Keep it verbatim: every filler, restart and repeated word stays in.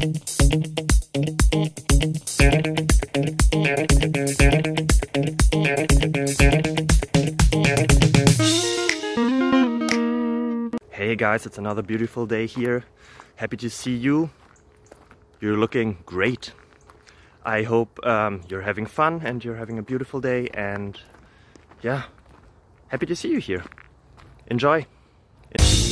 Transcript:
Hey guys, it's another beautiful day here. Happy to see you. You're looking great. I hope um, you're having fun and you're having a beautiful day, and yeah, happy to see you here. Enjoy.